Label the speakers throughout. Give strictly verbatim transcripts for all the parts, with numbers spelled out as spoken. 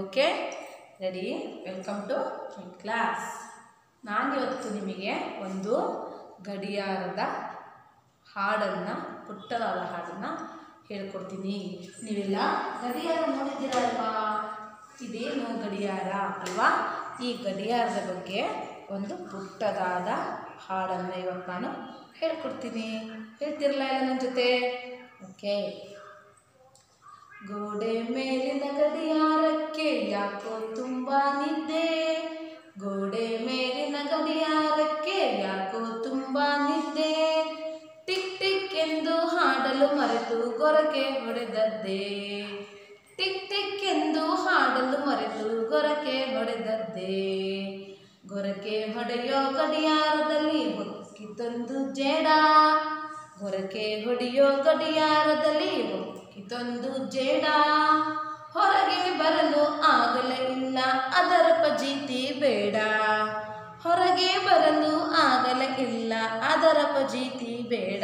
Speaker 1: Okay ready welcome to my class. ನಾನಿವತ್ತು ನಿಮಗೆ ಒಂದು ಗಡಿಯಾರದ ಹಾಡನ್ನು ಪುಟ್ಟದಾದ ಹಾಡನ್ನು ಹೇಳ್ಕೊಡ್ತೀನಿ. ನೀವೆಲ್ಲ ಗಡಿಯಾರ ನೋಡಿದ್ದೀರಲ್ವಾ? ಇದೇನು ಗಡಿಯಾರ ಅಲ್ವಾ? ಈ ಗಡಿಯಾರದ ಬಗ್ಗೆ ಒಂದು ಪುಟ್ಟದಾದ ಹಾಡನ್ನು ಇವತ್ತು ನಾನು ಹೇಳ್ಕೊಡ್ತೀನಿ. ಹೇಳ್ತಿರಲ್ಲ ಎಲ್ಲ ನನ್ನ ಜೊತೆ? ಓಕೆ. ಗೋಡೆ ಮೇಲಿನ ಗಡಿಯಾರಕ್ಕೆ ಯಾಕೋ ತುಂಬ ನಿದ್ದೆ, ಗೋಡೆ ಮೇಲಿನ ಗಡಿಯಾರಕ್ಕೆ ಯಾಕೋ ತುಂಬ ನಿದ್ದೆ, ಟಿಕ್ ಟಿಕ್ ಎಂದು ಹಾಡಲು ಮರೆತು ಗೊರಕೆ ಹೊಡೆದದ್ದೇ, ಟಿಕ್ ಟಿಕ್ ಎಂದು ಹಾಡಲು ಮರೆತು ಗೊರಕೆ ಹೊಡೆದದ್ದೇ, ಗೊರಕೆ ಹೊಡೆಯೋ ಗಡಿಯಾರದಲ್ಲಿ ಹೊಕ್ಕಿತೊಂದು ಜೇಡ, ಗೊರಕೆ ಹೊಡೆಯೋ ಗಡಿಯಾರದಲ್ಲಿ ಹೊಕ್ಕಿತೊಂದು ಜೇಡ, ಹೊರಗೆ ಬರಲು ಆಗಲೇ ಇಲ್ಲ ಅದರ ಫಜೀತಿ ಬೇಡ, ಹೊರಗೆ ಬರಲು ಆಗಲೇ ಇಲ್ಲ ಅದರ ಫಜೀತಿ ಬೇಡ,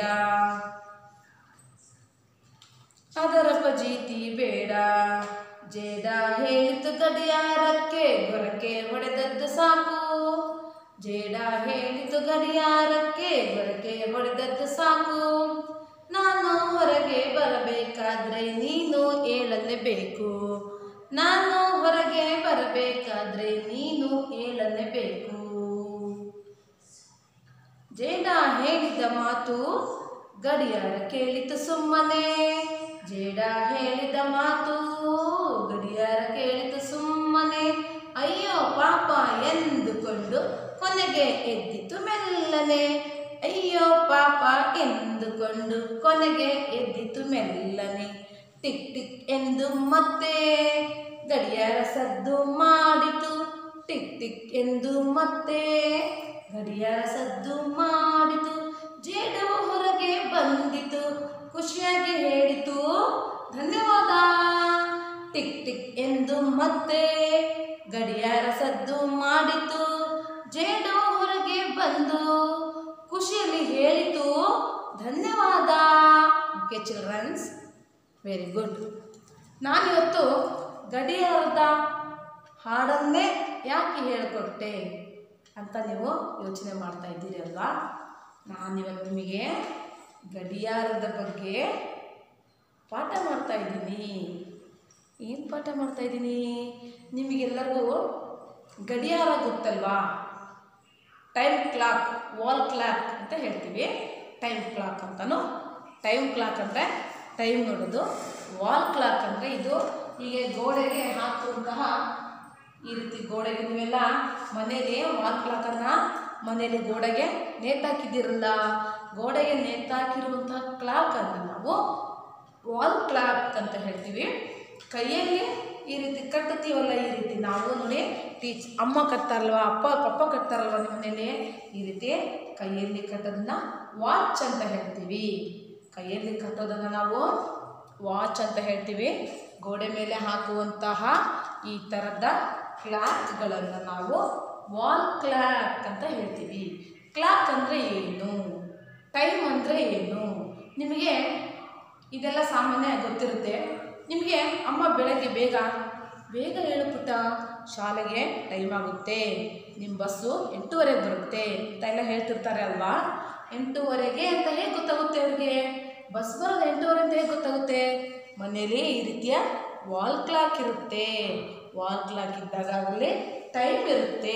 Speaker 1: ಅದರ ಫಜೀತಿ ಬೇಡ. ಜೇಡ ಹೇಳಿತು ಗಡಿಯಾರಕ್ಕೆ ಗೊರಕೆ ಹೊಡೆದದ್ದು ಸಾಕು, ಜೇಡ ಹೇಳಿತು ಗಡಿಯಾರಕ್ಕೆ ಗೊರಕೆ ಹೊಡೆದದ್ದು ಸಾಕು, ನಾನು ಹೊರಗೆ ಬರಬೇಕಾದ್ರೆ ನೀನು ಹೇಳಲೇಬೇಕು, ನಾನು ಹೊರಗೆ ಬರಬೇಕಾದ್ರೆ ನೀನು ಹೇಳಲೇಬೇಕು. ಜೇಡ ಹೇಳಿದ ಮಾತು ಗಡಿಯಾರ ಕೇಳಿತು ಸುಮ್ಮನೆ, ಜೇಡ ಹೇಳಿದ ಮಾತು ಗಡಿಯಾರ ಕೇಳಿತು ಸುಮ್ಮನೆ, ಅಯ್ಯೋ ಪಾಪ ಎಂದುಕೊಂಡು ಕೊನೆಗೆ ಎದ್ದಿತು ಮೆಲ್ಲನೆ, ಅಯ್ಯೋ ಪಾಪ ಎಂದುಕೊಂಡು ಕೊನೆಗೆ ಎದ್ದಿತು ಮೆಲ್ಲನೆ, ಟಿಕ್ ಟಿಕ್ ಎಂದು ಮತ್ತೆ ಗಡಿಯಾರ ಸದ್ದು ಮಾಡಿತು, ಟಿಕ್ ಟಿಕ್ ಎಂದು ಮತ್ತೆ ಗಡಿಯಾರ ಸದ್ದು ಮಾಡಿತು, ಜೇಡವು ಹೊರಗೆ ಬಂದಿತು ಖುಷಿಯಾಗಿ ಹೇಳಿತು ಧನ್ಯವಾದ, ಟಿಕ್ ಟಿಕ್ ಎಂದು ಮತ್ತೆ ಗಡಿಯಾರ ಸದ್ದು ಮಾಡಿತು, ಜೇಡವು ಹೊರಗೆ ಬಂದು ಖುಷಿಯಲ್ಲಿ ಹೇಳಿತು ಧನ್ಯವಾದ. Okay childrens, very good. ನಾನಿವತ್ತು ಗಡಿಯಾರದ ಹಾಡನ್ನೇ ಯಾಕೆ ಹೇಳಿಕೊಟ್ಟೆ ಅಂತ ನೀವು ಯೋಚನೆ ಮಾಡ್ತಾ ಇದ್ದೀರಿ ಅಲ್ವಾ? ನಾನಿವತ್ತು ನಿಮಗೆ ಗಡಿಯಾರದ ಬಗ್ಗೆ ಪಾಠ ಮಾಡ್ತಾ ಇದ್ದೀನಿ. ಏನು ಪಾಠ ಮಾಡ್ತಾ ಇದ್ದೀನಿ? ನಿಮಗೆಲ್ಲರಿಗೂ ಗಡಿಯಾರ ಗೊತ್ತಲ್ವಾ? ಟೈಮ್ ಕ್ಲಾಕ್, ವಾಲ್ ಕ್ಲಾಕ್ ಅಂತ ಹೇಳ್ತೀವಿ. ಟೈಮ್ ಕ್ಲಾಕ್ ಅಂತಲೂ, ಟೈಮ್ ಕ್ಲಾಕ್ ಅಂದರೆ ಟೈಮ್ ನೋಡೋದು, ವಾಲ್ ಕ್ಲಾಕ್ ಅಂದರೆ ಇದು ಹೀಗೆ ಗೋಡೆಗೆ ಹಾಕುವಂತಹ ಈ ರೀತಿ ಗೋಡೆಗೆ ನೀವೆಲ್ಲ ಮನೇಲಿ ವಾಲ್ ಕ್ಲಾಕನ್ನು ಮನೇಲಿ ಗೋಡೆಗೆ ನೇತಾಕಿದ್ದೀರಲ್ಲ, ಗೋಡೆಗೆ ನೇತಾಕಿರುವಂತಹ ಕ್ಲಾಕನ್ನು ನಾವು ವಾಲ್ ಕ್ಲಾಕ್ ಅಂತ ಹೇಳ್ತೀವಿ. ಕೈಯಲ್ಲಿ ಈ ರೀತಿ ಕಟ್ತೀವಲ್ಲ, ಈ ರೀತಿ ನಾವು ನೋಡಿ ಟೀಚ್ ಅಮ್ಮ ಕಟ್ತಾರಲ್ವ, ಅಪ್ಪ ಪಪ್ಪ ಕಟ್ತಾರಲ್ವ ನಿಮ್ಮ ಮನೇಲಿ, ಈ ರೀತಿ ಕೈಯಲ್ಲಿ ಕಟ್ಟೋದನ್ನ ವಾಚ್ ಅಂತ ಹೇಳ್ತೀವಿ. ಕೈಯಲ್ಲಿ ಕಟ್ಟೋದನ್ನು ನಾವು ವಾಚ್ ಅಂತ ಹೇಳ್ತೀವಿ. ಗೋಡೆ ಮೇಲೆ ಹಾಕುವಂತಹ ಈ ಥರದ ಕ್ಲಾಕ್ಗಳನ್ನು ನಾವು ವಾಲ್ ಕ್ಲಾಕ್ ಅಂತ ಹೇಳ್ತೀವಿ. ಕ್ಲಾಕ್ ಅಂದರೆ ಏನು, ಟೈಮ್ ಅಂದರೆ ಏನು, ನಿಮಗೆ ಇದೆಲ್ಲ ಸಾಮಾನ್ಯ ಗೊತ್ತಿರುತ್ತೆ. ನಿಮಗೆ ಅಮ್ಮ ಬೆಳಗ್ಗೆ ಬೇಗ ಬೇಗ ಹೇಳು ಪುಟ್ಟ, ಶಾಲೆಗೆ ಟೈಮ್ ಆಗುತ್ತೆ, ನಿಮ್ಮ ಬಸ್ಸು ಎಂಟೂವರೆಗೆ ಬರುತ್ತೆ ಅಂತ ಎಲ್ಲ ಹೇಳ್ತಿರ್ತಾರೆ ಅಲ್ವಾ? ಎಂಟೂವರೆಗೆ ಅಂತ ಹೇಗೆ ಗೊತ್ತಾಗುತ್ತೆ ಅವ್ರಿಗೆ? ಬಸ್ ಬರೋದು ಎಂಟೂವರೆ ಅಂತ ಹೇಗೆ ಗೊತ್ತಾಗುತ್ತೆ? ಮನೇಲಿ ಈ ರೀತಿಯ ವಾಲ್ ಕ್ಲಾಕ್ ಇರುತ್ತೆ. ವಾಲ್ ಕ್ಲಾಕ್ ಇದ್ದಾಗ ಅಲ್ಲಿ ಟೈಮ್ ಇರುತ್ತೆ.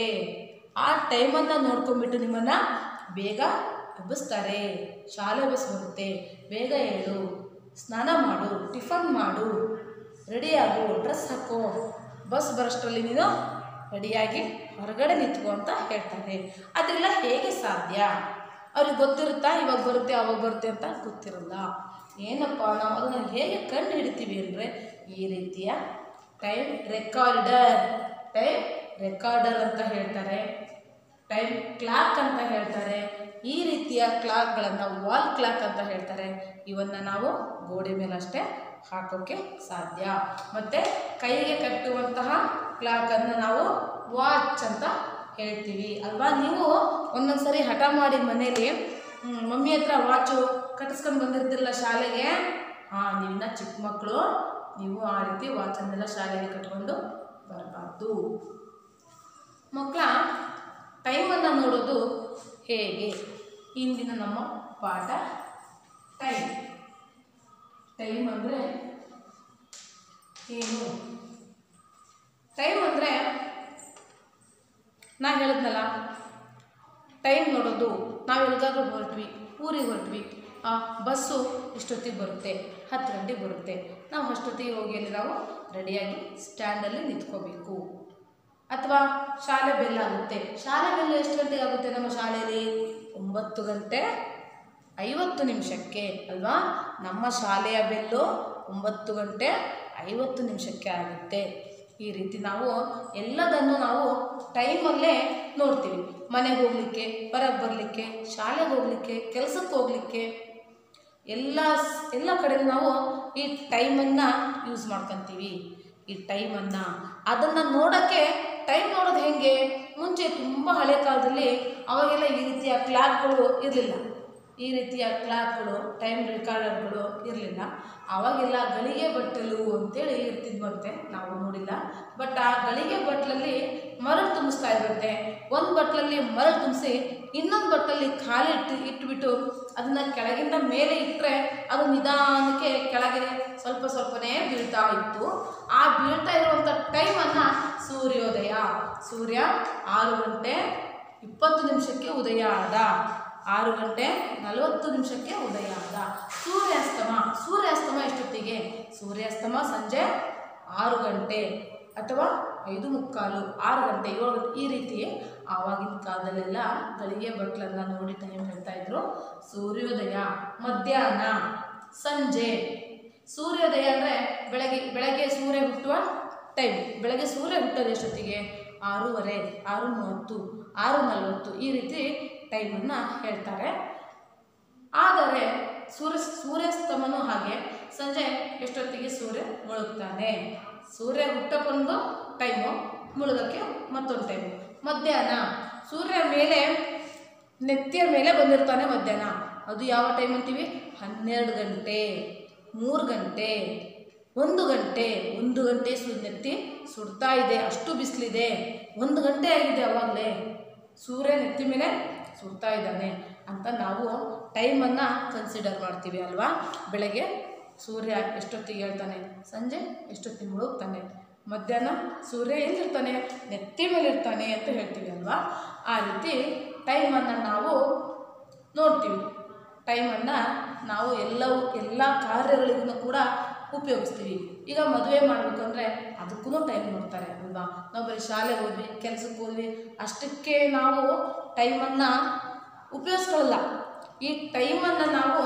Speaker 1: ಆ ಟೈಮನ್ನು ನೋಡ್ಕೊಂಡ್ಬಿಟ್ಟು ನಿಮ್ಮನ್ನು ಬೇಗ ಎಬ್ಬಿಸ್ತಾರೆ. ಶಾಲೆ ಬಸ್ ಬರುತ್ತೆ, ಬೇಗ ಹೇಳು, ಸ್ನಾನ ಮಾಡು, ಟಿಫನ್ ಮಾಡು, ರೆಡಿಯಾಗು, ಡ್ರೆಸ್ ಹಾಕೋ, ಬಸ್ ಬರೋಷ್ಟರಲ್ಲಿ ನೀನು ರೆಡಿಯಾಗಿ ಹೊರಗಡೆ ನಿಂತ್ಕೋ ಅಂತ ಹೇಳ್ತಾರೆ. ಅದೆಲ್ಲ ಹೇಗೆ ಸಾಧ್ಯ? ಅವ್ರಿಗೆ ಗೊತ್ತಿರುತ್ತಾ ಇವಾಗ ಬರುತ್ತೆ ಅವಾಗ ಬರುತ್ತೆ ಅಂತ? ಗೊತ್ತಿರಲ್ಲ. ಏನಪ್ಪ ನಾವು ಅದನ್ನು ಹೇಗೆ ಕಂಡು ಹಿಡಿತೀವಿ ಅಂದರೆ ಈ ರೀತಿಯ ಟೈಮ್ ರೆಕಾರ್ಡರ್, ಟೈಮ್ ರೆಕಾರ್ಡರ್ ಅಂತ ಹೇಳ್ತಾರೆ, ಟೈಮ್ ಕ್ಲಾಕ್ ಅಂತ ಹೇಳ್ತಾರೆ. ಈ ರೀತಿಯ ಕ್ಲಾಕ್ಗಳನ್ನು ವಾಲ್ ಕ್ಲಾಕ್ ಅಂತ ಹೇಳ್ತಾರೆ. ಇವನ್ನು ನಾವು ಗೋಡೆ ಮೇಲಷ್ಟೇ ಹಾಕೋಕ್ಕೆ ಸಾಧ್ಯ. ಮತ್ತು ಕೈಗೆ ಕಟ್ಟುವಂತಹ ಕ್ಲಾಕನ್ನು ನಾವು ವಾಚ್ ಅಂತ ಹೇಳ್ತೀವಿ ಅಲ್ವಾ? ನೀವು ಒಂದೊಂದು ಸರಿ ಹಠ ಮಾಡಿ ಮನೇಲಿ ಮಮ್ಮಿ ಹತ್ರ ವಾಚು ಕಟ್ಟಿಸ್ಕೊಂಡು ಬಂದಿರ್ತಿರಲ್ಲ ಶಾಲೆಗೆ, ಹಾಂ ನೀವಿನ್ನ ಚಿಕ್ಕ ಮಕ್ಕಳು, ನೀವು ಆ ರೀತಿ ವಾಚನ್ನೆಲ್ಲ ಶಾಲೆಗೆ ಕಟ್ಕೊಂಡು ಬರಬೇಕು. ಮಾಡಬಾರ್ದು. ಮಕ್ಕಳ, ಟೈಮನ್ನು ನೋಡೋದು ಹೇಗೆ? ಇಂದಿನ ನಮ್ಮ ಪಾಠ ಟೈಮ್. ಟೈಮ್ ಅಂದರೆ ಏನು? ಟೈಮ್ ಅಂದರೆ ನಾ ಹೇಳಿದ್ನಲ್ಲ, ಟೈಮ್ ನೋಡೋದು. ನಾವು ಎಲ್ಲಿಗಾದ್ರೂ ಹೊರಟ್ವಿ, ಊರಿಗೆ ಹೊರಟ್ವಿ, ಆ ಬಸ್ಸು ಇಷ್ಟೊತ್ತಿಗೆ ಬರುತ್ತೆ, ಹತ್ತು ಗಂಟೆಗೆ ಬರುತ್ತೆ. ನಾವು ಅಷ್ಟೊತ್ತಿಗೆ ಹೋಗಿ ಅಲ್ಲಿ ನಾವು ರೆಡಿಯಾಗಿ ಸ್ಟ್ಯಾಂಡಲ್ಲಿ ನಿಂತ್ಕೋಬೇಕು. ಅಥವಾ ಶಾಲೆ ಬೆಲ್ ಆಗುತ್ತೆ. ಶಾಲೆ ಬೆಲ್ಲು ಎಷ್ಟು ಗಂಟೆಗೆ ಆಗುತ್ತೆ ನಮ್ಮ ಶಾಲೆಯಲ್ಲಿ? ಒಂಬತ್ತು ಗಂಟೆ ಐವತ್ತು ನಿಮಿಷಕ್ಕೆ ಅಲ್ವಾ? ನಮ್ಮ ಶಾಲೆಯ ಬೆಲ್ಲು ಒಂಬತ್ತು ಗಂಟೆ ಐವತ್ತು ನಿಮಿಷಕ್ಕೆ ಆಗುತ್ತೆ. ಈ ರೀತಿ ನಾವು ಎಲ್ಲದನ್ನು ನಾವು ಟೈಮಲ್ಲೇ ನೋಡ್ತೀವಿ. ಮನೆಗೆ ಹೋಗಲಿಕ್ಕೆ, ಹೊರಗೆ ಬರಲಿಕ್ಕೆ, ಶಾಲೆಗೆ ಹೋಗಲಿಕ್ಕೆ, ಕೆಲಸಕ್ಕೆ ಹೋಗಲಿಕ್ಕೆ, ಎಲ್ಲ ಎಲ್ಲ ಕಡೆ ನಾವು ಈ ಟೈಮನ್ನು ಯೂಸ್ ಮಾಡ್ಕೊತೀವಿ. ಈ ಟೈಮನ್ನು ಅದನ್ನು ನೋಡೋಕ್ಕೆ ಟೈಮ್ ನೋಡೋದು ಹೇಗೆ? ಮುಂಚೆ ತುಂಬ ಹಳೆ ಕಾಲದಲ್ಲಿ ಅವಾಗೆಲ್ಲ ಈ ರೀತಿಯ ಕ್ಲಾಕ್ಗಳು ಇರಲಿಲ್ಲ. ಈ ರೀತಿಯ ಕ್ಲಾಕ್ಗಳು, ಟೈಮ್ ರೆಕಾರ್ಡರ್ಗಳು ಇರಲಿಲ್ಲ. ಆವಾಗೆಲ್ಲ ಗಳಿಗೆ ಬಟ್ಟಲು ಅಂತೇಳಿ ಇರ್ತಿದ್ವಂತೆ, ನಾವು ನೋಡಿಲ್ಲ. ಬಟ್ ಆ ಗಳಿಗೆ ಬಟ್ಟಲಲ್ಲಿ ಮರಳು ತುಂಬಿಸ್ತಾ ಇದ್ರಂತೆ. ಒಂದು ಬಟ್ಟಲಲ್ಲಿ ಮರಳು ತುಂಬಿಸಿ ಇನ್ನೊಂದು ಬಟ್ಟಲಲ್ಲಿ ಖಾಲಿ ಇಟ್ಟು ಇಟ್ಬಿಟ್ಟು ಅದನ್ನು ಕೆಳಗಿಂದ ಮೇಲೆ ಇಟ್ಟರೆ ಅದು ನಿಧಾನಕ್ಕೆ ಕೆಳಗೆ ಸ್ವಲ್ಪ ಸ್ವಲ್ಪನೇ ಬೀಳ್ತಾ ಇತ್ತು. ಆ ಬೀಳ್ತಾ ಇರುವಂಥ ಟೈಮನ್ನು ಸೂರ್ಯೋದಯ, ಸೂರ್ಯ ಆರು ಗಂಟೆ ಇಪ್ಪತ್ತು ನಿಮಿಷಕ್ಕೆ ಉದಯ ಆದ, ಆರು ಗಂಟೆ ನಲವತ್ತು ನಿಮಿಷಕ್ಕೆ ಉದಯ ಆದ. ಸೂರ್ಯಾಸ್ತಮ, ಸೂರ್ಯಾಸ್ತಮ ಎಷ್ಟೊತ್ತಿಗೆ? ಸೂರ್ಯಾಸ್ತಮ ಸಂಜೆ ಆರು ಗಂಟೆ ಅಥವಾ ಐದು ಮುಕ್ಕಾಲು, ಆರು ಗಂಟೆ, ಏಳು ಗಂಟೆ, ಈ ರೀತಿ ಆವಾಗಿನ ಕಾಲದಲ್ಲೆಲ್ಲ ಗಳಿಗೆ ಬಟ್ಲನ್ನು ನೋಡಿ ಟೈಮ್ ಹೇಳ್ತಾ ಇದ್ರು. ಸೂರ್ಯೋದಯ ಮಧ್ಯಾಹ್ನ, ಸಂಜೆ. ಸೂರ್ಯೋದಯ ಅಂದರೆ ಬೆಳಗ್ಗೆ ಬೆಳಗ್ಗೆ ಸೂರ್ಯ ಹುಟ್ಟುವ ಟೈಮ್. ಬೆಳಗ್ಗೆ ಸೂರ್ಯ ಹುಟ್ಟೋದು ಎಷ್ಟೊತ್ತಿಗೆ? ಆರೂವರೆ, ಆರು ಮೂವತ್ತು, ಆರು ನಲವತ್ತು, ಈ ರೀತಿ ಟೈಮನ್ನು ಹೇಳ್ತಾರೆ. ಆದರೆ ಸೂರ್ಯ ಸೂರ್ಯಾಸ್ತಮನೂ ಹಾಗೆ. ಸಂಜೆ ಎಷ್ಟೊತ್ತಿಗೆ ಸೂರ್ಯ ಮುಳುಗ್ತಾನೆ. ಸೂರ್ಯ ಹುಟ್ಟಕ್ಕೊಂದು ಟೈಮು, ಮುಳುಗಕ್ಕೆ ಮತ್ತೊಂದು ಟೈಮು. ಮಧ್ಯಾಹ್ನ, ಸೂರ್ಯ ಮೇಲೆ ನೆತ್ತಿಯ ಮೇಲೆ ಬಂದಿರ್ತಾನೆ ಮಧ್ಯಾಹ್ನ. ಅದು ಯಾವ ಟೈಮ್ ಅಂತೀವಿ? ಹನ್ನೆರಡು ಗಂಟೆ, ಮೂರು ಗಂಟೆ, ಒಂದು ಗಂಟೆ. ಒಂದು ಗಂಟೆ ಸು ನೆತ್ತಿ ಸುಡ್ತಾ ಇದೆ, ಅಷ್ಟು ಬಿಸಿಲಿದೆ. ಒಂದು ಗಂಟೆ ಆಗಿದೆ ಆವಾಗಲೇ, ಸೂರ್ಯ ನೆತ್ತಿ ಮೇಲೆ ಸುಡ್ತಾ ಇದ್ದಾನೆ ಅಂತ ನಾವು ಟೈಮನ್ನು ಕನ್ಸಿಡರ್ ಮಾಡ್ತೀವಿ ಅಲ್ವಾ? ಬೆಳಗ್ಗೆ ಸೂರ್ಯ ಎಷ್ಟೊತ್ತಿಗೆ ಹೇಳ್ತಾನೆ, ಸಂಜೆ ಎಷ್ಟೊತ್ತಿಗೆ ಮುಳುಗ್ತಾನೆ, ಮಧ್ಯಾಹ್ನ ಸೂರ್ಯ ಎಲ್ಲಿರ್ತಾನೆ? ನೆತ್ತಿ ಮೇಲೆ ಇರ್ತಾನೆ ಅಂತ ಹೇಳ್ತೀವಿ ಅಲ್ವಾ? ಆ ರೀತಿ ಟೈಮನ್ನು ನಾವು ನೋಡ್ತೀವಿ. ಟೈಮನ್ನು ನಾವು ಎಲ್ಲವೂ ಎಲ್ಲ ಕಾರ್ಯಗಳಿಗೂ ಕೂಡ ಉಪಯೋಗಿಸ್ತೀವಿ. ಈಗ ಮದುವೆ ಮಾಡಬೇಕಂದ್ರೆ ಅದಕ್ಕೂ ಟೈಮ್ ನೋಡ್ತಾರೆ ಅಲ್ವಾ? ನಾವು ಬರೀ ಶಾಲೆಗೆ ಹೋದ್ವಿ, ಕೆಲಸಕ್ಕೆ ಹೋದ್ವಿ, ಅಷ್ಟಕ್ಕೆ ನಾವು ಟೈಮನ್ನು ಉಪಯೋಗಿಸ್ಕೊಳ್ಳಲ್ಲ. ಈ ಟೈಮನ್ನು ನಾವು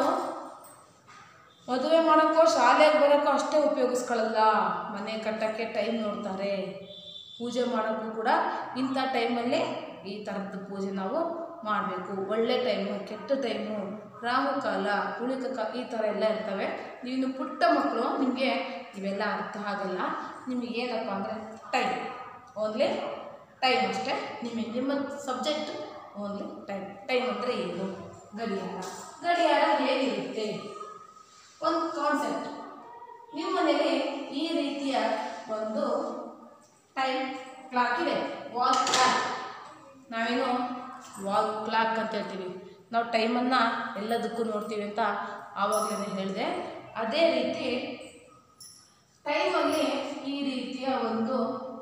Speaker 1: ಮದುವೆ ಮಾಡೋಕ್ಕೋ ಶಾಲೆಗೆ ಬರೋಕ್ಕೋ ಅಷ್ಟೇ ಉಪಯೋಗಿಸ್ಕೊಳ್ಳಲ್ಲ. ಮನೆ ಕಟ್ಟೋಕ್ಕೆ ಟೈಮ್ ನೋಡ್ತಾರೆ, ಪೂಜೆ ಮಾಡೋಕ್ಕೂ ಕೂಡ ಇಂಥ ಟೈಮಲ್ಲಿ ಈ ಥರದ ಪೂಜೆ ನಾವು ಮಾಡಬೇಕು. ಒಳ್ಳೆ ಟೈಮು, ಕೆಟ್ಟ ಟೈಮು, ರಾಹುಕಾಲ, ಉಳಿಕ ಕಾಲ, ಈ ಥರ ಎಲ್ಲ ಇರ್ತವೆ. ನೀನು ಪುಟ್ಟ ಮಕ್ಕಳು, ನಿಮಗೆ ಇವೆಲ್ಲ ಅರ್ಥ ಆಗಲ್ಲ. ನಿಮಗೇನಪ್ಪ ಅಂದರೆ ಟೈಮ್, ಓನ್ಲಿ ಟೈಮ್ ಅಷ್ಟೇ. ನಿಮಗೆ ನಿಮ್ಮ ಸಬ್ಜೆಕ್ಟ್ ಓನ್ಲಿ ಟೈಮ್. ಟೈಮ್ ಅಂದರೆ ಏನು? ಗಡಿಯಾರ. ಗಡಿಯಾರ ಹೇಗಿರುತ್ತೆ? ಒಂದು ಕಾನ್ಸೆಪ್ಟ್. ನಿಮ್ಮ ಮನೇಲಿ ಈ ರೀತಿಯ ಒಂದು ಟೈಮ್ ಕ್ಲಾಕ್ ಇದೆ, ವಾಲ್ ಕ್ಲಾಕ್. ನಾವೇನು ವಾಲ್ ಕ್ಲಾಕ್ ಅಂತ ಹೇಳ್ತೀವಿ. ನಾವು ಟೈಮನ್ನು ಎಲ್ಲದಕ್ಕೂ ನೋಡ್ತೀವಿ ಅಂತ ಆವಾಗಲೇ ಹೇಳಿದೆ. ಅದೇ ರೀತಿ ಟೈಮಲ್ಲಿ ಈ ರೀತಿಯ ಒಂದು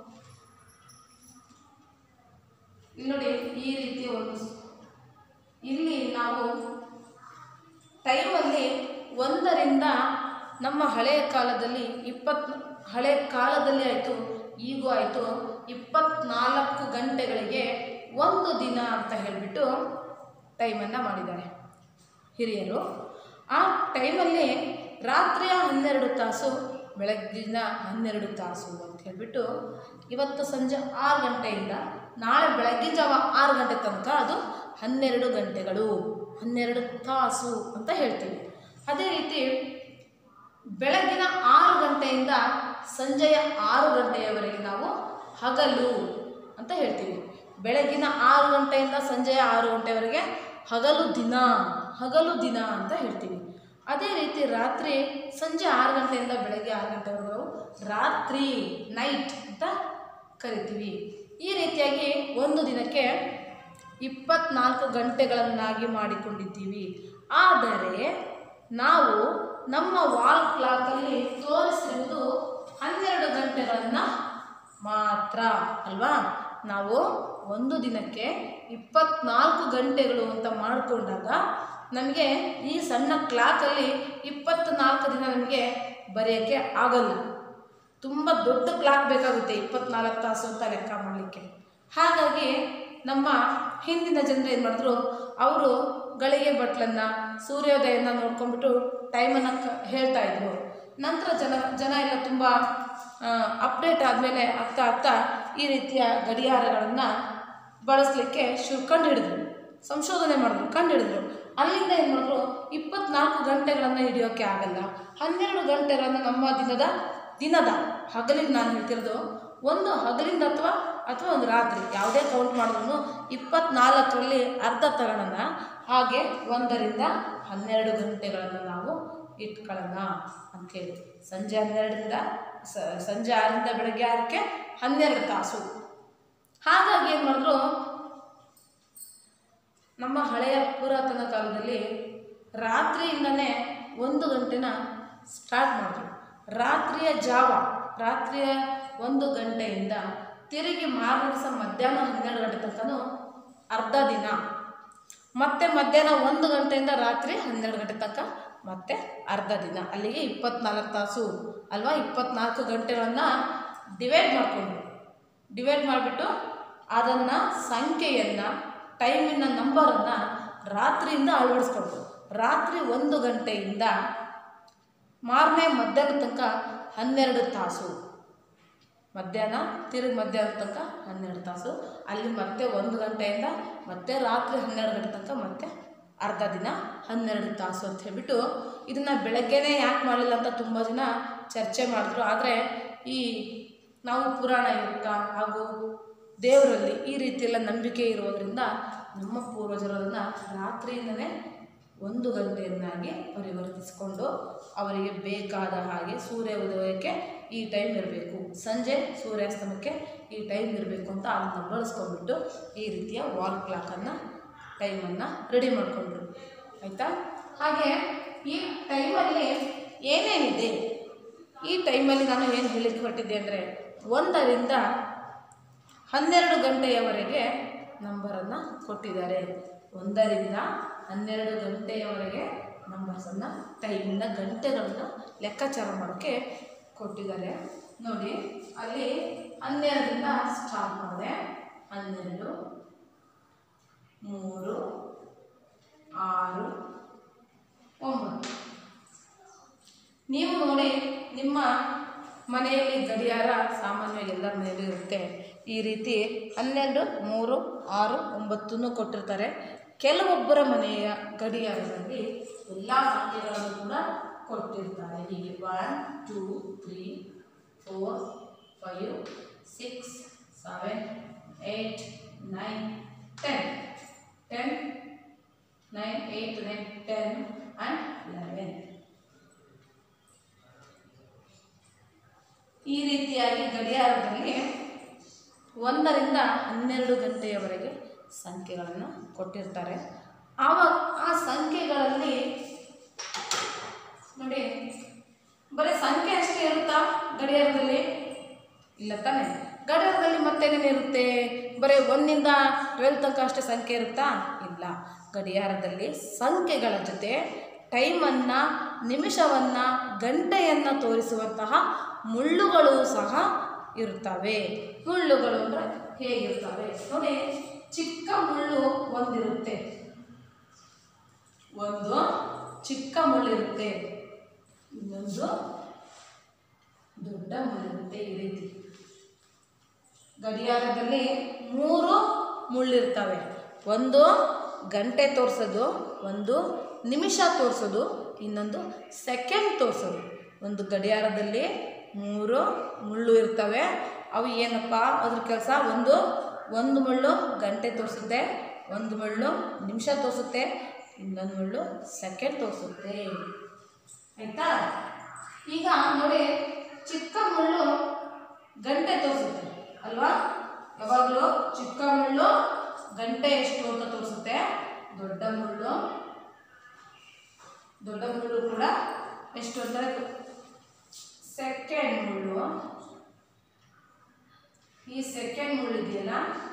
Speaker 1: ನೋಡಿ, ಈ ರೀತಿಯ ಒಂದು ಇಲ್ಲಿ ನಾವು ಟೈಮಲ್ಲಿ ಒಂದರಿಂದ ನಮ್ಮ ಹಳೆಯ ಕಾಲದಲ್ಲಿ ಇಪ್ಪತ್ತು ಹಳೆಯ ಕಾಲದಲ್ಲಿ ಆಯಿತು, ಈಗೂ ಆಯಿತು, ಇಪ್ಪತ್ನಾಲ್ಕು ಗಂಟೆಗಳಿಗೆ ಒಂದು ದಿನ ಅಂತ ಹೇಳಿಬಿಟ್ಟು ಟೈಮನ್ನು ಮಾಡಿದ್ದಾರೆ ಹಿರಿಯರು. ಆ ಟೈಮಲ್ಲಿ ರಾತ್ರಿಯ ಹನ್ನೆರಡು ತಾಸು, ಬೆಳಗ್ಗಿನ ಹನ್ನೆರಡು ತಾಸು ಅಂತ ಹೇಳಿಬಿಟ್ಟು ಇವತ್ತು ಸಂಜೆ ಆರು ಗಂಟೆಯಿಂದ ನಾಳೆ ಬೆಳಗ್ಗಿನ ಜಾವ ಆರು ಗಂಟೆ ತನಕ ಅದು ಹನ್ನೆರಡು ಗಂಟೆಗಳು, ಹನ್ನೆರಡು ತಾಸು ಅಂತ ಹೇಳ್ತೀವಿ. ಅದೇ ರೀತಿ ಬೆಳಗ್ಗಿನ ಆರು ಗಂಟೆಯಿಂದ ಸಂಜೆಯ ಆರು ಗಂಟೆಯವರೆಗೆ ನಾವು ಹಗಲು ಅಂತ ಹೇಳ್ತೀವಿ. ಬೆಳಗ್ಗಿನ ಆರು ಗಂಟೆಯಿಂದ ಸಂಜೆಯ ಆರು ಗಂಟೆವರೆಗೆ ಹಗಲು ದಿನ, ಹಗಲು ದಿನ ಅಂತ ಹೇಳ್ತೀವಿ. ಅದೇ ರೀತಿ ರಾತ್ರಿ ಸಂಜೆ ಆರು ಗಂಟೆಯಿಂದ ಬೆಳಗ್ಗೆ ಆರು ಗಂಟೆವರೆಗೂ ರಾತ್ರಿ, ನೈಟ್ ಅಂತ ಕರಿತೀವಿ. ಈ ರೀತಿಯಾಗಿ ಒಂದು ದಿನಕ್ಕೆ ಇಪ್ಪತ್ನಾಲ್ಕು ಗಂಟೆಗಳನ್ನಾಗಿ ಮಾಡಿಕೊಂಡಿದ್ದೀವಿ. ಆದರೆ ನಾವು ನಮ್ಮ ವಾಲ್ ಕ್ಲಾಕಲ್ಲಿ ತೋರಿಸಿರುವುದು ಹನ್ನೆರಡು ಗಂಟೆಗಳನ್ನು ಮಾತ್ರ ಅಲ್ವಾ. ನಾವು ಒಂದು ದಿನಕ್ಕೆ ಇಪ್ಪತ್ನಾಲ್ಕು ಗಂಟೆಗಳು ಅಂತ ಮಾಡಿಕೊಂಡಾಗ ನಮಗೆ ಈ ಸಣ್ಣ ಕ್ಲಾಕಲ್ಲಿ ಇಪ್ಪತ್ನಾಲ್ಕು ದಿನ ನಮಗೆ ಬರೆಯೋಕ್ಕೆ ಆಗಲ್ಲ. ತುಂಬ ದೊಡ್ಡ ಕ್ಲಾಕ್ ಬೇಕಾಗುತ್ತೆ ಇಪ್ಪತ್ನಾಲ್ಕು ತಾಸು ಅಂತ ಲೆಕ್ಕ ಮಾಡಲಿಕ್ಕೆ. ಹಾಗಾಗಿ ನಮ್ಮ ಹಿಂದಿನ ಜನರು ಏನು ಮಾಡಿದ್ರು, ಅವರು ಗಳಿಗೆ ಬಟ್ಲನ್ನು ಸೂರ್ಯೋದಯನ ನೋಡ್ಕೊಂಡ್ಬಿಟ್ಟು ಟೈಮನ್ನು ಕ ಹೇಳ್ತಾ ಇದ್ರು. ನಂತರ ಜನ ಜನ ಎಲ್ಲ ತುಂಬ ಅಪ್ಡೇಟ್ ಆದಮೇಲೆ ಆಗ್ತಾ ಆಗ್ತಾ ಈ ರೀತಿಯ ಗಡಿಯಾರಗಳನ್ನು ಬಳಸಲಿಕ್ಕೆ ಶು ಕಂಡು ಹಿಡಿದ್ರು, ಸಂಶೋಧನೆ ಮಾಡಿದ್ರು, ಕಂಡು ಹಿಡಿದ್ರು. ಅಲ್ಲಿಂದ ಏನು ಮಾಡಿದ್ರು, ಇಪ್ಪತ್ನಾಲ್ಕು ಗಂಟೆಗಳನ್ನು ಹಿಡಿಯೋಕ್ಕೆ ಆಗಲ್ಲ, ಹನ್ನೆರಡು ಗಂಟೆಗಳನ್ನು ನಮ್ಮ ದಿನದ ದಿನದ ಹಗಲಿಂದ ನಾನು ಹೇಳ್ತಿರೋದು, ಒಂದು ಹಗಲಿಂದ ಅಥವಾ ಅಥವಾ ಒಂದು ರಾತ್ರಿ ಯಾವುದೇ ಕೌಂಟ್ ಮಾಡಿದ್ರು ಇಪ್ಪತ್ನಾಲ್ಕರಲ್ಲಿ ಅರ್ಧ ತಗೊಳ್ಳೋಣ. ಹಾಗೆ ಒಂದರಿಂದ ಹನ್ನೆರಡು ಗಂಟೆಗಳನ್ನು ನಾವು ಇಟ್ಕೊಳ್ಳೋಣ ಅಂಥೇಳಿ. ಸಂಜೆ ಹನ್ನೆರಡರಿಂದ ಸಂಜೆ ಆರರಿಂದ ಬೆಳಗ್ಗೆ ಆರಕ್ಕೆ ಹನ್ನೆರಡು ತಾಸು. ಹಾಗಾಗಿ ಏನು ಮಾಡಿದ್ರು, ನಮ್ಮ ಹಳೆಯ ಪುರಾತನ ಕಾಲದಲ್ಲಿ ರಾತ್ರಿಯಿಂದನೇ ಒಂದು ಗಂಟೆನ ಸ್ಟಾರ್ಟ್ ಮಾಡಿದ್ರು. ರಾತ್ರಿಯ ಜಾವ ರಾತ್ರಿಯ ಒಂದು ಗಂಟೆಯಿಂದ ತಿರುಗಿ ಮಾರನೇ ದಿವಸ ಮಧ್ಯಾಹ್ನ ಹನ್ನೆರಡು ಗಂಟೆ ತನಕನೂ ಅರ್ಧ ದಿನ, ಮತ್ತೆ ಮಧ್ಯಾಹ್ನ ಒಂದು ಗಂಟೆಯಿಂದ ರಾತ್ರಿ ಹನ್ನೆರಡು ಗಂಟೆ ತನಕ ಮತ್ತೆ ಅರ್ಧ ದಿನ, ಅಲ್ಲಿಗೆ ಇಪ್ಪತ್ನಾಲ್ಕು ತಾಸು ಅಲ್ವಾ. ಇಪ್ಪತ್ನಾಲ್ಕು ಗಂಟೆಗಳನ್ನು ಡಿವೈಡ್ ಮಾಡಿಕೊಂಡ್ರು. ಡಿವೈಡ್ ಮಾಡಿಬಿಟ್ಟು ಅದನ್ನು ಸಂಖ್ಯೆಯನ್ನು ಟೈಮಿನ ನಂಬರನ್ನು ರಾತ್ರಿಯಿಂದ ಅಳವಡಿಸ್ಕೊಳ್ತು. ರಾತ್ರಿ ಒಂದು ಗಂಟೆಯಿಂದ ಮಾರನೇ ಮಧ್ಯಾಹ್ನ ತನಕ ಹನ್ನೆರಡು ತಾಸು, ಮಧ್ಯಾಹ್ನ ತಿರುಗಿ ಮಧ್ಯಾಹ್ನ ತನಕ ಹನ್ನೆರಡು ತಾಸು, ಅಲ್ಲಿ ಮತ್ತೆ ಒಂದು ಗಂಟೆಯಿಂದ ಮತ್ತೆ ರಾತ್ರಿ ಹನ್ನೆರಡು ಗಂಟೆ ತನಕ ಮತ್ತೆ ಅರ್ಧ ದಿನ ಹನ್ನೆರಡು ತಾಸು ಅಂತ ಹೇಳ್ಬಿಟ್ಟು ಇದನ್ನು ಬೆಳಗ್ಗೆನೇ ಯಾಕೆ ಮಾಡಲಿಲ್ಲ ಅಂತ ತುಂಬ ಜನ ಚರ್ಚೆ ಮಾಡಿದ್ರು. ಆದರೆ ಈ ನಾವು ಪುರಾಣ ಯುಕ್ತ ಹಾಗೂ ದೇವರಲ್ಲಿ ಈ ರೀತಿಯೆಲ್ಲ ನಂಬಿಕೆ ಇರೋದರಿಂದ ನಮ್ಮ ಪೂರ್ವಜರನ್ನು ರಾತ್ರಿಯಿಂದಲೇ ಒಂದು ಗಂಟೆಯನ್ನಾಗಿ ಪರಿವರ್ತಿಸಿಕೊಂಡು ಅವರಿಗೆ ಬೇಕಾದ ಹಾಗೆ ಸೂರ್ಯ ಉದಯಕ್ಕೆ ಈ ಟೈಮ್ ಇರಬೇಕು, ಸಂಜೆ ಸೂರ್ಯಾಸ್ತಮಕ್ಕೆ ಈ ಟೈಮ್ ಇರಬೇಕು ಅಂತ ಅದನ್ನು ಬಳಸ್ಕೊಂಡ್ಬಿಟ್ಟು ಈ ರೀತಿಯ ವಾಲ್ ಕ್ಲಾಕನ್ನು ಟೈಮನ್ನು ರೆಡಿ ಮಾಡಿಕೊಂಡ್ರು. ಆಯಿತಾ. ಹಾಗೆ ಈ ಟೈಮಲ್ಲಿ ಏನೇನಿದೆ, ಈ ಟೈಮಲ್ಲಿ ನಾನು ಏನು ಹೇಳಿಕ್ಕೆ ಹೊರಟಿದ್ದೆ ಅಂದರೆ ಒಂದರಿಂದ ಹನ್ನೆರಡು ಗಂಟೆಯವರೆಗೆ ನಂಬರನ್ನು ಕೊಟ್ಟಿದ್ದಾರೆ. ಒಂದರಿಂದ ಹನ್ನೆರಡು ಗಂಟೆಯವರೆಗೆ ನಂಬರ್ಸನ್ನು ಟೈಮಿಂದ ಗಂಟೆಗಳನ್ನು ಲೆಕ್ಕಾಚಾರ ಮಾಡೋಕ್ಕೆ ಕೊಟ್ಟಿದ್ದಾರೆ. ನೋಡಿ ಅಲ್ಲಿ ಹನ್ನೆರಡರಿಂದ ಸ್ಟಾರ್ಟ್ ಮಾಡಿದೆ. ಹನ್ನೆರಡು, ಮೂರು, ಆರು, ಒಂಬತ್ತು. ನೀವು ನೋಡಿ ನಿಮ್ಮ ಮನೆಯಲ್ಲಿ ಗಡಿಯಾರ ಸಾಮಾನ್ಯವಾಗಿ ಎಲ್ಲರ ಮನೆಯಲ್ಲೂ ಇರುತ್ತೆ. ಈ ರೀತಿ ಹನ್ನೆರಡು, ಮೂರು, ಆರು, ಒಂಬತ್ತನ್ನು ಕೊಟ್ಟಿರ್ತಾರೆ. ಕೆಲವೊಬ್ಬರ ಮನೆಯ ಗಡಿಯಾರದಲ್ಲಿ ಎಲ್ಲ ಸಂಖ್ಯೆಗಳನ್ನು ಕೂಡ ಕೊಟ್ಟಿರ್ತಾರೆ. ಹೀಗೆ one two three four five six seven eight nine ten ten nine eight nine ten and eleven. ಈ ರೀತಿಯಾಗಿ ಗಡಿಯಾರದಲ್ಲಿ ಒಂದರಿಂದ ಹನ್ನೆರಡು ಗಂಟೆಯವರೆಗೆ ಸಂಖ್ಯೆಗಳನ್ನು ಕೊಟ್ಟಿರ್ತಾರೆ. ಆವಾಗ ಆ ಸಂಖ್ಯೆಗಳಲ್ಲಿ ನೋಡಿ ಬರೀ ಸಂಖ್ಯೆ ಅಷ್ಟೇ ಇರುತ್ತಾ ಗಡಿಯಾರದಲ್ಲಿ? ಇಲ್ಲ ತಾನೆ. ಗಡಿಯಾರದಲ್ಲಿ ಮತ್ತೇನೇನಿರುತ್ತೆ? ಬರೀ ಒಂದಿಂದ ಟ್ವೆಲ್ ತನಕ ಅಷ್ಟೇ ಸಂಖ್ಯೆ ಇರುತ್ತಾ? ಇಲ್ಲ. ಗಡಿಯಾರದಲ್ಲಿ ಸಂಖ್ಯೆಗಳ ಜೊತೆ ಟೈಮನ್ನು, ನಿಮಿಷವನ್ನು, ಗಂಟೆಯನ್ನು ತೋರಿಸುವಂತಹ ಮುಳ್ಳುಗಳು ಸಹ ಇರ್ತವೆ. ಮುಳ್ಳುಗಳು ಅಂದರೆ ಹೇಗಿರ್ತವೆ ನೋಡಿ. ಚಿಕ್ಕ ಮುಳ್ಳು ಒಂದಿರುತ್ತೆ, ಒಂದು ಚಿಕ್ಕ ಮುಳ್ಳಿರುತ್ತೆ, ಇನ್ನೊಂದು ದೊಡ್ಡ ಮುಳ್ಳಿರುತ್ತೆ. ಈ ರೀತಿ ಗಡಿಯಾರದಲ್ಲಿ ಮೂರು ಮುಳ್ಳಿರ್ತವೆ. ಒಂದು ಗಂಟೆ ತೋರಿಸೋದು, ಒಂದು ನಿಮಿಷ ತೋರಿಸೋದು, ಇನ್ನೊಂದು ಸೆಕೆಂಡ್ ತೋರಿಸೋದು. ಒಂದು ಗಡಿಯಾರದಲ್ಲಿ ಮೂರು ಮುಳ್ಳು ಇರ್ತವೆ. ಅವು ಏನಪ್ಪ ಅದ್ರ ಕೆಲಸ? ಒಂದು ಒಂದು ಮುಳ್ಳು ಗಂಟೆ ತೋರಿಸುತ್ತೆ, ಒಂದು ಮುಳ್ಳು ನಿಮಿಷ ತೋರಿಸುತ್ತೆ, ಇನ್ನೊಂದು ಮುಳ್ಳು ಸೆಕೆಂಡ್ ತೋರಿಸುತ್ತೆ. ಆಯಿತಾ. ಈಗ ನೋಡಿ, ಚಿಕ್ಕ ಮುಳ್ಳು ಗಂಟೆ ತೋರಿಸುತ್ತೆ, ಅಲ್ವಾ? ಯಾವಾಗಲೂ ಚಿಕ್ಕ ಮುಳ್ಳು ಗಂಟೆ ಎಷ್ಟು ಅಂತ ತೋರಿಸುತ್ತೆ, ದೊಡ್ಡ ಮುಳ್ಳು ದೊಡ್ಡ ಮುಳ್ಳು ಕೂಡ ಎಷ್ಟು ಅಂದರೆ ಸೆಕೆಂಡ್ ಮುಳ್ಳು. ಈ ಸೆಕೆಂಡ್ ಮುಳ್ಳು ಇದೆಯಲ್ಲ,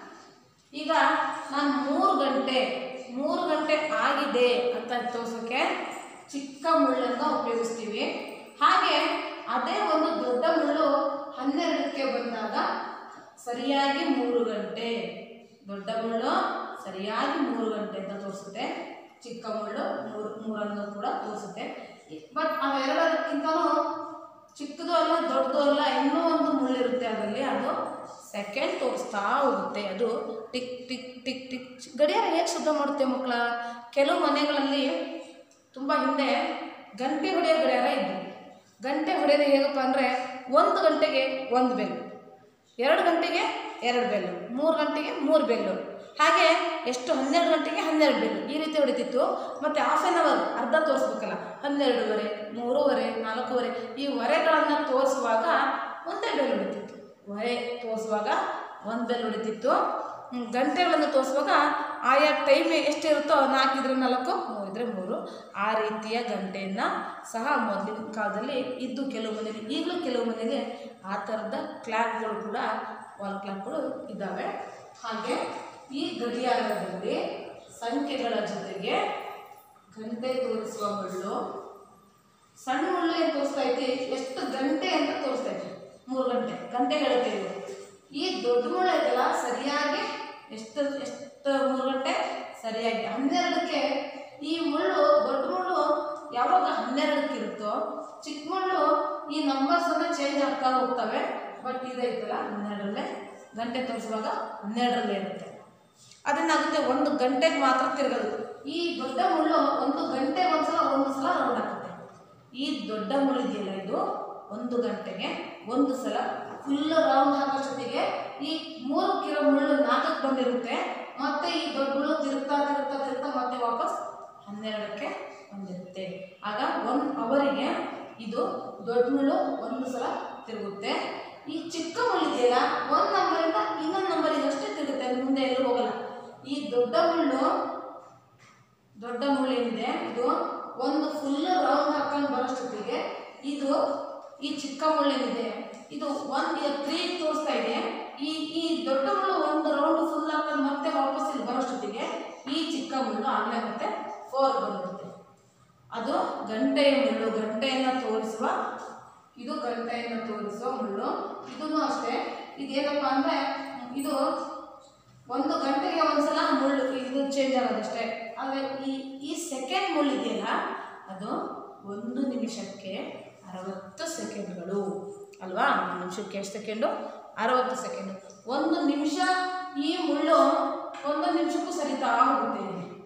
Speaker 1: ಈಗ ನಾನು ಮೂರು ಗಂಟೆ ಮೂರು ಗಂಟೆ ಆಗಿದೆ ಅಂತ ತೋರಿಸೋಕ್ಕೆ ಚಿಕ್ಕ ಮುಳ್ಳನ್ನು ಉಪಯೋಗಿಸ್ತೀವಿ. ಹಾಗೆ ಅದೇ ಒಂದು ದೊಡ್ಡ ಮುಳ್ಳು ಹನ್ನೆರಡಕ್ಕೆ ಬಂದಾಗ ಸರಿಯಾಗಿ ಮೂರು ಗಂಟೆ, ದೊಡ್ಡ ಮುಳ್ಳು ಸರಿಯಾಗಿ ಮೂರು ಗಂಟೆ ಅಂತ ತೋರಿಸುತ್ತೆ, ಚಿಕ್ಕ ಮುಳ್ಳು ಮೂರು ಮೂರನ್ನು ಕೂಡ ತೋರಿಸುತ್ತೆ. ಬಟ್ ಅವೆರಡಕ್ಕಿಂತಲೂ ಚಿಕ್ಕದು ಅಲ್ಲ ದೊಡ್ಡದು ಅಲ್ಲ, ಇನ್ನೂ ಒಂದು ಮುಳ್ಳಿರುತ್ತೆ ಅದರಲ್ಲಿ, ಅದು ಸೆಕೆಂಡ್ ತೋರಿಸ್ತಾ ಹೋಗುತ್ತೆ. ಅದು ಟಿಕ್ ಟಿಕ್ ಟಿಕ್ ಟಿಕ್. ಗಡಿಯಾರ ಹೇಗೆ ಶಬ್ದ ಮಾಡುತ್ತೆ ಮಕ್ಕಳ? ಕೆಲವು ಮನೆಗಳಲ್ಲಿ ತುಂಬ ಹಿಂದೆ ಗಂಟೆ ಹೊಡೆಯೋ ಗಡಿಯಾರ ಇದ್ದು, ಗಂಟೆ ಹೊಡೆಯೋದು ಹೇಗಪ್ಪ ಅಂದರೆ ಒಂದು ಗಂಟೆಗೆ ಒಂದು ಬೆಲ್ಲು, ಎರಡು ಗಂಟೆಗೆ ಎರಡು ಬೆಲ್ಲು, ಮೂರು ಗಂಟೆಗೆ ಮೂರು ಬೆಲ್ಲು, ಹಾಗೆ ಎಷ್ಟು ಹನ್ನೆರಡು ಗಂಟೆಗೆ ಹನ್ನೆರಡು ಬೆಲ್ಲು, ಈ ರೀತಿ ಹೊಡಿತಿತ್ತು. ಮತ್ತು ಹಾಫ್ ಆನ್ ಅವರ್ ಅರ್ಧ ತೋರಿಸ್ಬೇಕಲ್ಲ, ಹನ್ನೆರಡೂವರೆ, ಮೂರುವರೆ, ನಾಲ್ಕೂವರೆ, ಈ ವರೆಗಳನ್ನು ತೋರಿಸುವಾಗ ಒಂದೇ ಬೆಲ್ ಹೊಡಿತಿತ್ತು. ವರೆ ತೋರಿಸುವಾಗ ಒಂದು ಬೆಲ್ ಹೊಡಿತಿತ್ತು. ಗಂಟೆಗಳನ್ನು ತೋರಿಸುವಾಗ ಆಯಾ ಟೈಮ್ ಎಷ್ಟಿರುತ್ತೋ ನಾಲ್ಕಿದ್ರೆ ನಾಲ್ಕು, ಮೂರಿದ್ರೆ ಮೂರು, ಆ ರೀತಿಯ ಗಂಟೆಯನ್ನು ಸಹ ಮೊದಲಿನ ಕಾಲದಲ್ಲಿ ಇದ್ದು ಕೆಲವು ಮನೆಯಲ್ಲಿ, ಈಗಲೂ ಕೆಲವು ಮನೆಯಲ್ಲಿ ಆ ಥರದ ಕ್ಲಾಕ್ಗಳು ಕೂಡ ವಾಲ್ ಕ್ಲಾಕ್ಗಳು ಇದ್ದಾವೆ. ಹಾಗೆ ಈ ಗಡಿಯಾರದಲ್ಲಿ ಸಂಖ್ಯೆಗಳ ಜೊತೆಗೆ ಗಂಟೆ ತೋರಿಸುವ ಮುಳ್ಳು, ಸಣ್ಣ ಮುಳ್ಳು ಏನು ತೋರಿಸ್ತಾ ಐತಿ, ಎಷ್ಟು ಗಂಟೆ ಅಂತ ತೋರಿಸ್ತಾ ಐತಿ, ಮೂರು ಗಂಟೆ ಗಂಟೆ ಹೇಳುತ್ತೆ ಇದು. ಈ ದೊಡ್ಡ ಮುಳ್ಳು ಐತಲ್ಲ ಸರಿಯಾಗಿ ಎಷ್ಟು ಎಷ್ಟು ಮೂರು ಗಂಟೆ ಸರಿಯಾಗಿ ಹನ್ನೆರಡಕ್ಕೆ. ಈ ಮುಳ್ಳು ದೊಡ್ಡ ಮುಳ್ಳು ಯಾವಾಗ ಹನ್ನೆರಡಕ್ಕೆ ಇರುತ್ತೋ, ಚಿಕ್ಕ ಮುಳ್ಳು ಈ ನಂಬರ್ಸ್ ಅನ್ನ ಚೇಂಜ್ ಆಗ್ತಾ ಹೋಗ್ತವೆ. ಬಟ್ ಇದೈತಲ್ಲ ಹನ್ನೆರಡರಲ್ಲೇ ಗಂಟೆ ತೋರಿಸುವಾಗ ಹನ್ನೆರಡರಲ್ಲೇ ಇರುತ್ತೆ. ಅದೇನಾಗುತ್ತೆ, ಒಂದು ಗಂಟೆಗೆ ಮಾತ್ರ ತಿರುಗೋದು. ಈ ದೊಡ್ಡ ಮುಳ್ಳು ಒಂದು ಗಂಟೆ ಒಂದ್ಸಲ ಒಂದು ಸಲ ರೌಂಡ್ ಆಗುತ್ತೆ. ಈ ದೊಡ್ಡ ಮುಳ್ಳು ಇದೆಯಲ್ಲ ಇದು ಒಂದು ಗಂಟೆಗೆ ಒಂದು ಸಲ ಫುಲ್ ರೌಂಡ್ ಹಾಕೋಷ್ಟೊತ್ತಿಗೆ ಈ ಮೂರು ಕಿಲೋ ಮುಳ್ಳು ನಾಲ್ಕಕ್ಕೆ ಬಂದಿರುತ್ತೆ. ಮತ್ತೆ ಈ ದೊಡ್ಡ ಮುಳ್ಳು ತಿರುಗ್ತಾ ತಿರುಗ್ತಾ ತಿರುಗ್ತಾ ಮತ್ತೆ ವಾಪಸ್ ಹನ್ನೆರಡಕ್ಕೆ ಬಂದಿರುತ್ತೆ. ಆಗ ಒಂದು ಅವರಿಗೆ ಇದು ದೊಡ್ಡ ಮುಳ್ಳು ಒಂದು ಸಲ ತಿರುಗುತ್ತೆ. ಈ ಚಿಕ್ಕ ಮುಳ್ಳು ಇದೆಯಲ್ಲ ಒಂದು ನಂಬರಿಂದ ಇನ್ನೊಂದು ನಂಬರಿಗೆ ಅಷ್ಟೇ ತಿರುಗುತ್ತೆ, ಮುಂದೆ ಎಲ್ಲೂ ಹೋಗಲ್ಲ. ಈ ದೊಡ್ಡ ಮುಳ್ಳು ದೊಡ್ಡ ಮುಳ್ಳು ಏನಿದೆ ಇದು ಒಂದು ಫುಲ್ ರೌಂಡ್ ಹಾಕೊಂಡು ಬರೋಷ್ಟೊತ್ತಿಗೆ ಇದು ಈ ಚಿಕ್ಕ ಮುಳ್ಳೇನಿದೆ ಇದು ಒಂದು ತ್ರೀ ತೋರಿಸ್ತಾ ಇದೆ. ಈ ಈ ದೊಡ್ಡ ಮುಳ್ಳು ಒಂದು ರೌಂಡ್ ಫುಲ್ ಹಾಕೊಂಡು ಮತ್ತೆ ವಾಪಸ್ ಇಲ್ಲಿ ಬರೋಷ್ಟೊತ್ತಿಗೆ ಈ ಚಿಕ್ಕ ಮುಳ್ಳು ಆಗಲೇ ಮತ್ತೆ ಫೋರ್ ಬಂದಿರುತ್ತೆ. ಅದು ಗಂಟೆಯ ಮುಳ್ಳು, ಗಂಟೆಯನ್ನು ತೋರಿಸುವ ಇದು ಗಂಟೆಯನ್ನು ತೋರಿಸುವ ಮುಳ್ಳು. ಇದೂ ಅಷ್ಟೇ, ಇದೇನಪ್ಪ ಅಂದರೆ ಇದು ಒಂದು ಗಂಟೆಗೆ ಒಂದ್ಸಲ ಮುಳ್ಳು ಇದು ಚೇಂಜ್ ಆಗೋದಷ್ಟೇ. ಆದರೆ ಈ ಈ ಸೆಕೆಂಡ್ ಮುಳ್ಳು ಇದೆಯಲ್ಲ ಅದು ಒಂದು ನಿಮಿಷಕ್ಕೆ ಅರವತ್ತು ಸೆಕೆಂಡ್ಗಳು ಅಲ್ವಾ? ಒಂದು ನಿಮಿಷಕ್ಕೆ ಎಷ್ಟು ಸೆಕೆಂಡು? ಅರವತ್ತು ಸೆಕೆಂಡು. ಒಂದು ನಿಮಿಷ ಈ ಮುಳ್ಳು ಒಂದು ನಿಮಿಷಕ್ಕೂ ಸರಿತಾ ಹೋಗುತ್ತೆ.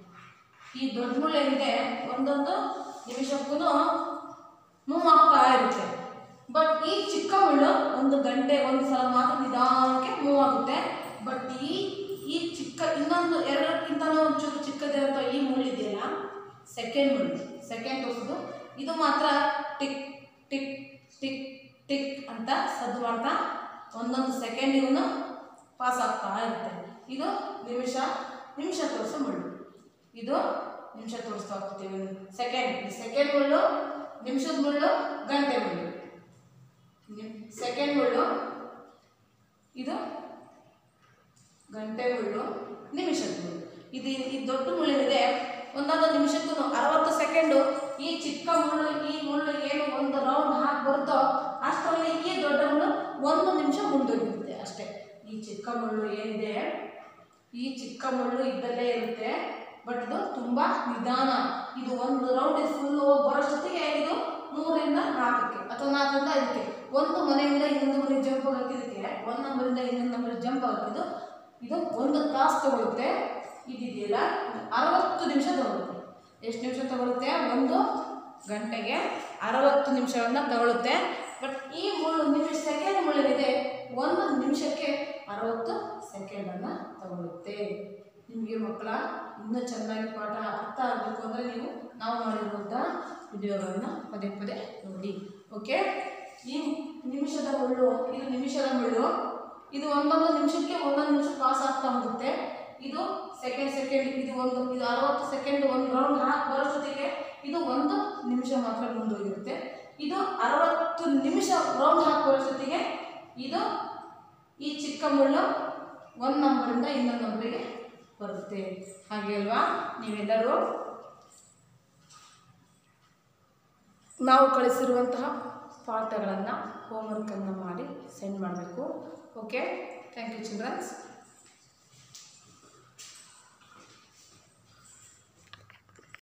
Speaker 1: ಈ ದೊಡ್ಡ ಮುಳ್ಳು ಏನಿದೆ ಒಂದೊಂದು ನಿಮಿಷಕ್ಕೂ ಮೂವ್ ಆಗ್ತಾ ಇರುತ್ತೆ. ಬಟ್ ಈ ಚಿಕ್ಕ ಮುಳ್ಳು ಒಂದು ಗಂಟೆ ಒಂದು ಸಲ ಮಾತ್ರ ನಿಧಾನಕ್ಕೆ ಮೂವ್ ಆಗುತ್ತೆ. ಬಟ್ ಈ ಈ ಚಿಕ್ಕ ಇನ್ನೊಂದು ಎರಡಕ್ಕಿಂತಲೂ ಒಂಚೂರು ಚಿಕ್ಕದಿರುತ್ತೋ ಈ ಮುಳ್ಳು ಇದೆಯಲ್ಲ ಸೆಕೆಂಡ್ ಮುಳ್ಳು, ಸೆಕೆಂಡ್ ತೋರಿಸೋದು, ಇದು ಮಾತ್ರ ಟಿಕ್ ಟಿಕ್ ಟಿಕ್ ಟಿಕ್ ಅಂತ ಸದ್ದು ಮಾಡ್ತಾ ಒಂದೊಂದು ಸೆಕೆಂಡಿಗೂ ಪಾಸ್ ಆಗ್ತಾ ಇರುತ್ತೆ. ಇದು ನಿಮಿಷ ನಿಮಿಷ ತೋರಿಸೋ ಮುಳ್ಳು, ಇದು ನಿಮಿಷ ತೋರಿಸ್ತಾ ಹೋಗ್ತೀವಿ. ಸೆಕೆಂಡ್ ಸೆಕೆಂಡ್ ಮುಳ್ಳು, ನಿಮಿಷದ ಮುಳ್ಳು, ಗಂಟೆ ಮುಳ್ಳು. ಸೆಕೆಂಡ್ ಮುಳ್ಳು ಇದು ಗಂಟೆ ಮುಳ್ಳು, ನಿಮಿಷದ ಮುಳ್ಳು. ಇದು ಈ ದೊಡ್ಡ ಮುಳ್ಳಿದೆ ಒಂದೊಂದು ನಿಮಿಷಕ್ಕೂ ಅರವತ್ತು ಸೆಕೆಂಡು. ಈ ಚಿಕ್ಕ ಮುಳ್ಳು ಈ ಮುಳ್ಳು ಏನು ಒಂದು ರೌಂಡ್ ಹಾಕಿ ಬರುತ್ತೋ ಅಷ್ಟರಲ್ಲಿ ಈ ದೊಡ್ಡ ಮುಳ್ಳು ಒಂದು ನಿಮಿಷ ಮುಂದೋಗಿರುತ್ತೆ ಅಷ್ಟೇ. ಈ ಚಿಕ್ಕ ಮುಳ್ಳು ಏನಿದೆ ಈ ಚಿಕ್ಕ ಮುಳ್ಳು ಇದ್ದಲ್ಲೇ ಇರುತ್ತೆ. ಬಟ್ ಇದು ತುಂಬ ನಿಧಾನ. ಇದು ಒಂದು ರೌಂಡ್ ಫುಲ್ ಹೋಗಿ ಬರೋಷ್ಟೊತ್ತಿಗೆ ಇದು ಮೂರರಿಂದ ನಾಲ್ಕಕ್ಕೆ ಅಥವಾ ನಾಲ್ಕರಿಂದ ಐದಕ್ಕೆ ಒಂದು ಮನೆಯಿಂದ ಇನ್ನೊಂದು ಮನೆಗೆ ಜಂಪ್ ಹಾಕಿದ್ದಕ್ಕೆ ಒಂದು ನಂಬರಿಂದ ಇನ್ನೊಂದು ನಂಬರ್ ಜಂಪ್ ಹಾಕಿದ್ದು ಇದು ಒಂದು ತಾಸು ತಗೊಳುತ್ತೆ. ಇದಿದೆಯಲ್ಲ ಅರವತ್ತು ನಿಮಿಷ ತಗೊಳುತ್ತೆ. ಎಷ್ಟು ನಿಮಿಷ ತಗೊಳುತ್ತೆ? ಒಂದು ಗಂಟೆಗೆ ಅರವತ್ತು ನಿಮಿಷವನ್ನು ತಗೊಳುತ್ತೆ. ಬಟ್ ಈ ಮುಳ್ಳು ನಿಮಿಷ ಸೆಕೆಂಡ್ ಮುಳ್ಳಿದೆ ಒಂದು ನಿಮಿಷಕ್ಕೆ ಅರವತ್ತು ಸೆಕೆಂಡನ್ನು ತಗೊಳುತ್ತೆ. ನಿಮಗೆ ಮಕ್ಕಳ ಇನ್ನೂ ಚೆನ್ನಾಗಿ ಪಾಠ ಅರ್ಥ ಆಗಬೇಕು ಅಂದರೆ ನೀವು ನಾವು ಮಾಡಿರುವಂಥ ವಿಡಿಯೋಗಳನ್ನು ಪದೇ ಪದೇ ನೋಡಿ. ಓಕೆ, ಈ ನಿಮಿಷದ ಮುಳ್ಳು ಇದು ನಿಮಿಷದ ಮುಳ್ಳು. ಇದು ಒಂದೊಂದು ನಿಮಿಷಕ್ಕೆ ಒಂದೊಂದು ನಿಮಿಷ ಪಾಸ್ ಆಗ್ತಾ ಹೋಗುತ್ತೆ. ಇದು ಸೆಕೆಂಡ್ ಸೆಕೆಂಡ್ ಇದು ಒಂದು ಇದು ಅರವತ್ತು ಸೆಕೆಂಡ್ ಒಂದು ರೌಂಡ್ ಹಾಕಿ ಬರೋಷ್ಟೊತ್ತಿಗೆ ಇದು ಒಂದು ನಿಮಿಷ ಮಾತ್ರ ಮುಂದೋಗಿರುತ್ತೆ. ಇದು ಅರವತ್ತು ನಿಮಿಷ ರೌಂಡ್ ಹಾಕಿ ಬರೋಷ್ಟೊತ್ತಿಗೆ ಇದು ಈ ಚಿಕ್ಕ ಮುಳ್ಳು ಒಂದು ನಂಬರಿಂದ ಇನ್ನೊಂದು ನಂಬರಿಗೆ ಬರುತ್ತೆ. ಹಾಗೆ ಅಲ್ವಾ? ನೀವೆಲ್ಲರೂ ನಾವು ಕಳಿಸಿರುವಂತಹ ಪಾಠಗಳನ್ನು ಹೋಮ್ವರ್ಕನ್ನು ಮಾಡಿ ಸೆಂಡ್ ಮಾಡಬೇಕು. Okay, thank you children's.